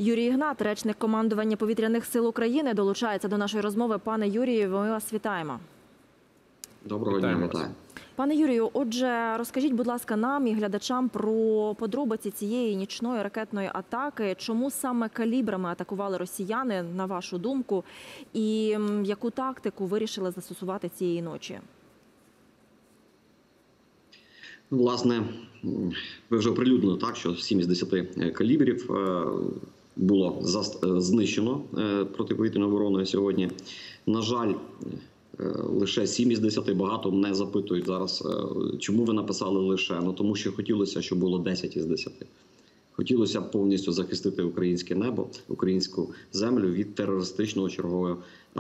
Юрій Ігнат, речник командування Повітряних сил України, долучається до нашої розмови. Пане Юрію, ми вас вітаємо. Доброго дня, вітаю. Пане Юрію, отже, розкажіть, будь ласка, нам і глядачам про подробиці цієї нічної ракетної атаки. Чому саме калібрами атакували росіяни, на вашу думку, і яку тактику вирішили застосувати цієї ночі? Власне, ви вже оприлюднили так, що 7 із 10 калібрів було знищено протиповітряною обороною сьогодні. На жаль, лише 7 із 10, багато мене запитують зараз, чому ви написали лише. Ну, тому що хотілося, щоб було 10 із 10. Хотілося б повністю захистити українське небо, українську землю від терористичного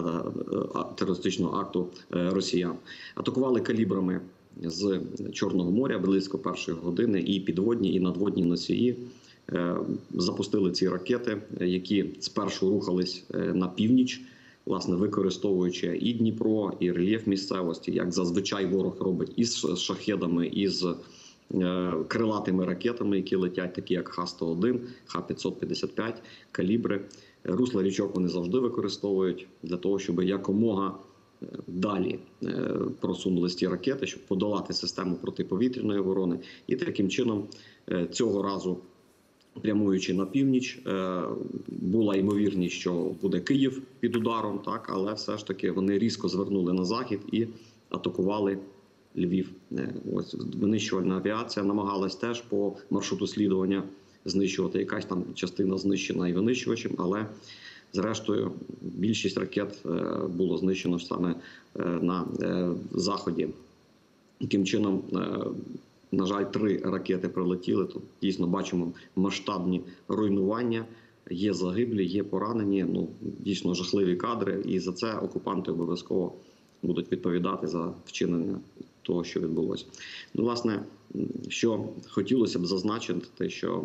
акту росіян. Атакували калібрами з Чорного моря близько 1-ї години, і підводні, і надводні носії. Запустили ці ракети, які спершу рухались на північ, власне, використовуючи і Дніпро, і рельєф місцевості, як зазвичай ворог робить із шахедами, із крилатими ракетами, які летять, такі як Х-101, Х-555, калібри. Русла річок вони завжди використовують для того, щоб якомога далі просунулись ті ракети, щоб подолати систему протиповітряної оборони. І таким чином цього разу, прямуючи на північ, була ймовірність, що буде Київ під ударом, так, але все ж таки вони різко звернули на захід і атакували Львів. Ось винищувальна авіація намагалась теж по маршруту слідування знищувати. Якась там частина знищена і винищувачем, але зрештою більшість ракет було знищено саме на заході. Таким чином, на жаль, 3 ракети прилетіли. Тут дійсно бачимо масштабні руйнування. Є загиблі, є поранені. Ну, дійсно жахливі кадри. І за це окупанти обов'язково будуть відповідати за вчинення того, що відбулося. Ну, власне, що хотілося б зазначити, що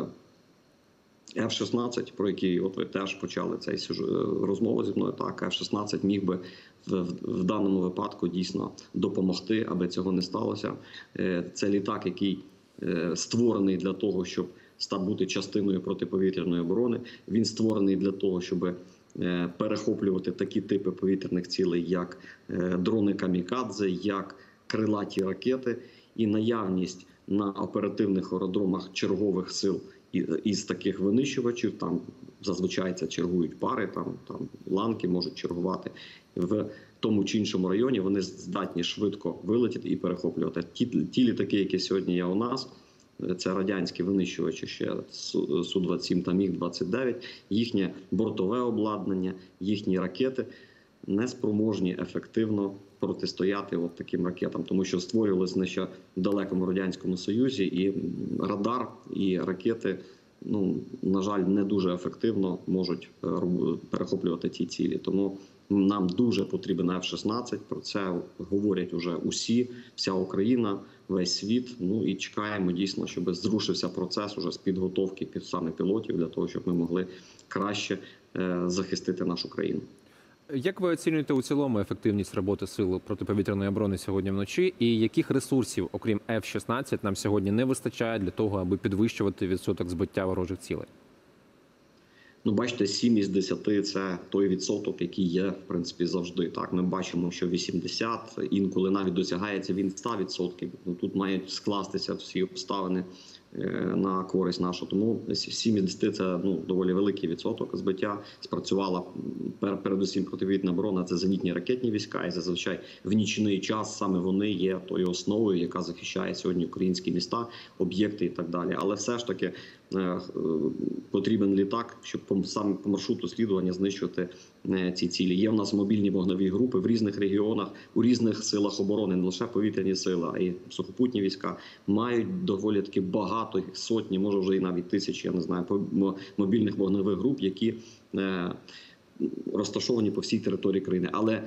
F-16, про який от ви теж почали цей розмову зі мною, так, F-16 міг би в даному випадку дійсно допомогти, аби цього не сталося. Це літак, який створений для того, щоб бути частиною протиповітряної оборони. Він створений для того, щоб перехоплювати такі типи повітряних цілей, як дрони камікадзе, як крилаті ракети, і наявність на оперативних аеродромах чергових сил із таких винищувачів. Там зазвичай це чергують пари, там ланки можуть чергувати в тому чи іншому районі. Вони здатні швидко вилетіти і перехоплювати. Ті літаки, які сьогодні є у нас, це радянські винищувачі, ще Су-27 та Міг-29, їхнє бортове обладнання, їхні ракети не спроможні ефективно протистояти от таким ракетам, тому що створювалися ще в далекому Радянському Союзі, і радар, і ракети, ну, на жаль, не дуже ефективно можуть перехоплювати ті цілі. Тому нам дуже потрібен F-16, про це говорять уже усі, вся Україна, весь світ. Ну і чекаємо дійсно, щоб зрушився процес уже з підготовки саме пілотів, для того, щоб ми могли краще захистити нашу країну. Як ви оцінюєте у цілому ефективність роботи сил протиповітряної оборони сьогодні вночі? І яких ресурсів, окрім F-16, нам сьогодні не вистачає для того, аби підвищувати відсоток збиття ворожих цілей? Ну, бачите, 7 із 10 – це той відсоток, який є, в принципі, завжди. Так, ми бачимо, що 80, інколи навіть досягається він 100%. Ну, тут мають скластися всі обставини на користь нашу. Тому 7 із 10 – це доволі великий відсоток збиття. Спрацювала передусім протиповітряна оборона, це зенітні ракетні війська, і зазвичай в нічний час саме вони є тою основою, яка захищає сьогодні українські міста, об'єкти і так далі. Але все ж таки потрібен літак, щоб саме по маршруту слідування знищувати ці цілі. Є в нас мобільні вогневі групи в різних регіонах, у різних силах оборони, не лише повітряні сили, а й сухопутні війська. Мають доволі таки багато, сотні, може вже і навіть тисячі, я не знаю, мобільних вогневих груп, які розташовані по всій території країни. Але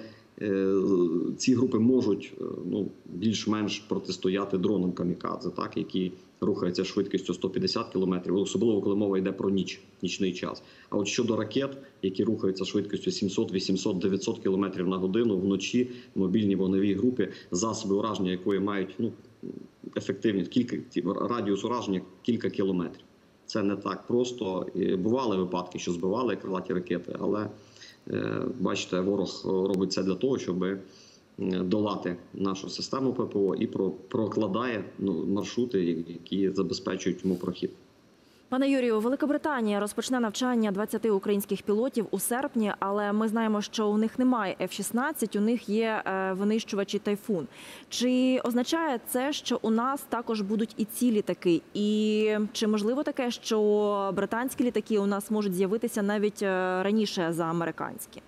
ці групи можуть більш-менш протистояти дронам камікадзе, так, які рухаються швидкістю 150 км, особливо коли мова йде про нічний час. А от щодо ракет, які рухаються швидкістю 700, 800, 900 км на годину, вночі мобільні вогневі групи, засоби ураження якої мають ефективність, радіус ураження кілька кілометрів. це не так просто. І бували випадки, що збивали крилаті ракети, але бачите, ворог робить це для того, щоб долати нашу систему ППО і прокладає маршрути, які забезпечують йому прохід. Пане Юрію, Великобританія розпочне навчання 20 українських пілотів у серпні, але ми знаємо, що у них немає F-16, у них є винищувачі «Тайфун». Чи означає це, що у нас також будуть і ці літаки? І чи можливо таке, що британські літаки у нас можуть з'явитися навіть раніше за американські?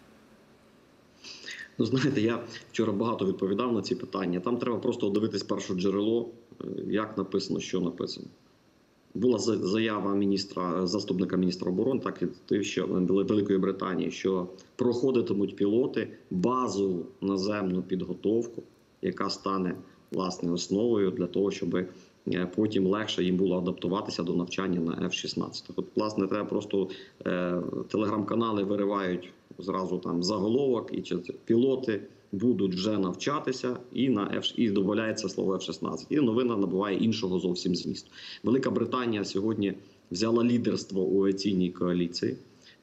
Ну, знаєте, я вчора багато відповідав на ці питання. Там треба просто дивитись перше джерело, як написано, що написано. Була заява заступника міністра оборони, так і ще Великої Британії, що проходитимуть пілоти базову наземну підготовку, яка стане, власне, основою для того, щоб потім легше їм було адаптуватися до навчання на F-16. От, власне, треба просто телеграм-канали виривають зразу там заголовок, і пілоти будуть вже навчатися, і додається слово F-16. І новина набуває іншого зовсім змісту. Велика Британія сьогодні взяла лідерство у авіаційній коаліції,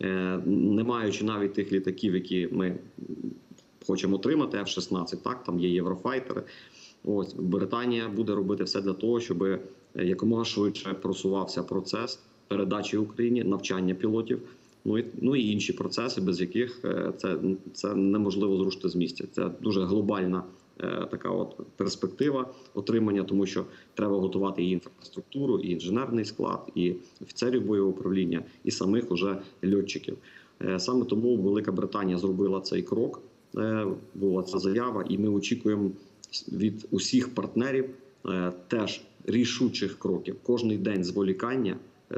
не маючи навіть тих літаків, які ми хочемо отримати, F-16, так, там є єврофайтери. Ось, Британія буде робити все для того, щоб якомога швидше просувався процес передачі Україні, навчання пілотів, ну і інші процеси, без яких це неможливо зрушити з місця. Це дуже глобальна така от перспектива отримання, тому що треба готувати і інфраструктуру, і інженерний склад, і офіцерів бойового управління, і самих уже льотчиків. Саме тому Велика Британія зробила цей крок, була ця заява, і ми очікуємо від усіх партнерів теж рішучих кроків. Кожний день зволікання,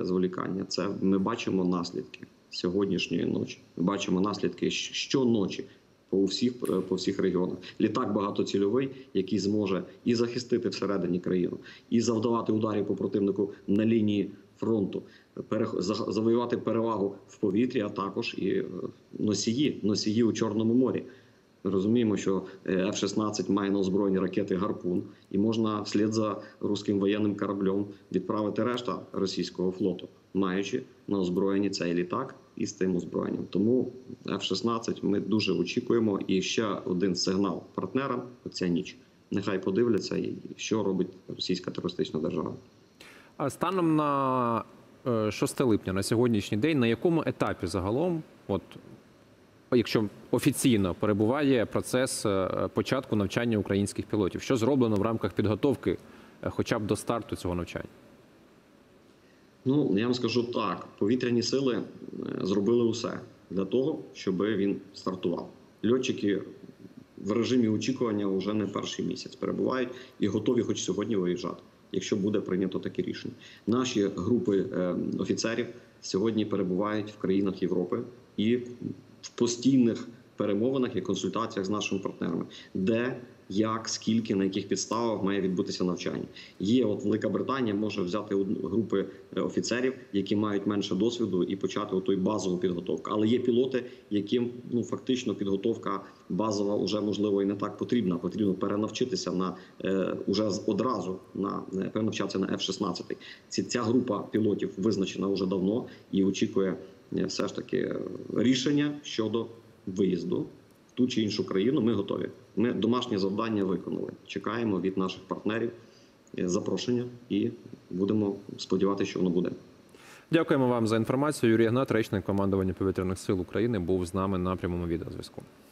це ми бачимо наслідки сьогоднішньої ночі. Ми бачимо наслідки щоночі по всіх регіонах. Літак багатоцільовий, який зможе і захистити всередині країну, і завдавати ударів по противнику на лінії фронту, завоювати перевагу в повітрі, а також і носії у Чорному морі. Ми розуміємо, що F-16 має на озброєнні ракети «Гарпун», і можна вслід за руським воєнним кораблем відправити решта російського флоту, маючи на озброєнні цей літак і з тим озброєнням. Тому F-16 ми дуже очікуємо. І ще один сигнал партнерам – оця ніч. Нехай подивляться, що робить російська терористична держава. А станом на 6 липня, на сьогоднішній день, на якому етапі загалом, якщо офіційно перебуває процес початку навчання українських пілотів? Що зроблено в рамках підготовки хоча б до старту цього навчання? Ну, я вам скажу так. Повітряні сили зробили усе для того, щоб він стартував. Льотчики в режимі очікування вже не перший місяць перебувають і готові хоч сьогодні виїжджати, якщо буде прийнято таке рішення. Наші групи офіцерів сьогодні перебувають в країнах Європи і в постійних перемовинах і консультаціях з нашими партнерами, де, як, скільки, на яких підставах має відбутися навчання. Велика Британія може взяти групи офіцерів, які мають менше досвіду, і почати той базову підготовку. Але є пілоти, яким фактично підготовка базова вже, можливо, і не так потрібна. Потрібно перенавчитися уже одразу перенавчатися на F-16. Ця група пілотів визначена вже давно і очікує все ж таки рішення щодо виїзду в ту чи іншу країну. Ми готові. Ми домашнє завдання виконали. Чекаємо від наших партнерів запрошення і будемо сподіватися, що воно буде. Дякуємо вам за інформацію. Юрій Ігнат, речник командування Повітряних сил України, був з нами на прямому відеозв'язку.